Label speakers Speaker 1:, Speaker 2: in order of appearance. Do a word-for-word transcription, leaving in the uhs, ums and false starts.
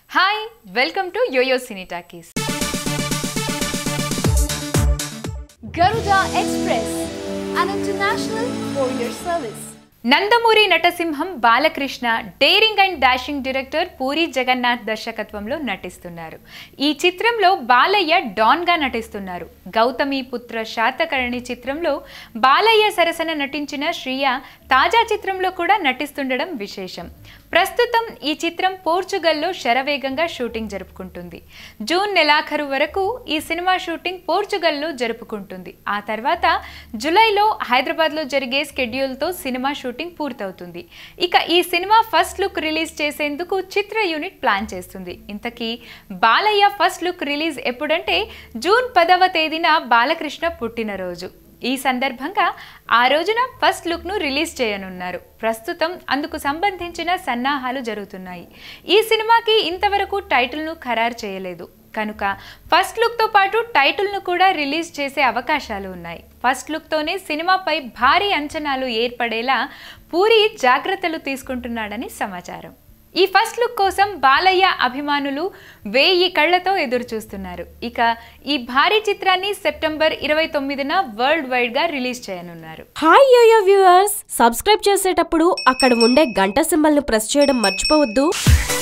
Speaker 1: Hi, welcome to YOYO Cine Talkies.
Speaker 2: Garuda Express, an international courier service.
Speaker 1: Nandamuri నటసింహం Balakrishna daring and dashing director Puri Jagannath దర్శకత్వంలో నటిస్తున్నారు. ఈ చిత్రంలో Balayya don గా నటిస్తున్నారు. గౌతమి పుత్ర శాతకర్ణి చిత్రంలో బాలయ్య సరసన నటించిన శ్రీయ తాజా చిత్రంలో కూడా నటిస్తుండడం విశేషం. ప్రస్తుతం ఈ చిత్రం పోర్చుగల్లో శరవేగంగా షూటింగ్ జరుపుకుంటుంది. జూన్ నెలాఖరు వరకు ఈ సినిమా షూటింగ్ పోర్చుగల్లో జరుపుకుంటుంది. ఆ తర్వాత జూలైలో హైదరాబాద్లో జరిగే స్కెడ్యూల్తో సినిమా షూటింగ్ పూర్తవుతుంది. ఇక ఈ సినిమా ఫస్ట్ లుక్ రిలీజ్ చేసేందుకు చిత్ర యూనిట్ ప్లాన్ చేస్తుంది. ఇంతకీ బాలయ్య ఫస్ట్ లుక్ రిలీజ్ ఎప్పుడంటే జూన్ పదవ తేదీన బాలకృష్ణ పుట్టినరోజు. ఈ సందర్భంగా ఆ రోజున ఫస్ట్ లుక్ను రిలీజ్ చేయనున్నారు. ప్రస్తుతం అందుకు సంబంధించిన సన్నాహాలు జరుగుతున్నాయి. ఈ సినిమాకి ఇంతవరకు టైటిల్ను ఖరారు చేయలేదు కనుక ఫస్ట్ లుక్తో పాటు టైటిల్ను కూడా రిలీజ్ చేసే అవకాశాలు ఉన్నాయి. ఫస్ట్ లుక్తోనే సినిమాపై భారీ అంచనాలు ఏర్పడేలా పూరి జాగ్రత్తలు తీసుకుంటున్నాడని సమాచారం. ఈ ఫస్ట్ లుక్ కోసం బాలయ్య అభిమానులు వేయి కళ్లతో ఎదురు చూస్తున్నారు. ఇక ఈ భారీ చిత్రాన్ని సెప్టెంబర్ ఇరవై తొమ్మిదిన వరల్డ్ వైడ్ గా రిలీజ్ చేయనున్నారు.
Speaker 3: హాయ్ యోయో వ్యూవర్స్, సబ్స్క్రైబ్ చేసేటప్పుడు అక్కడ ఉండే గంట సింబల్ ను ప్రెస్ చేయడం మర్చిపోవద్దు.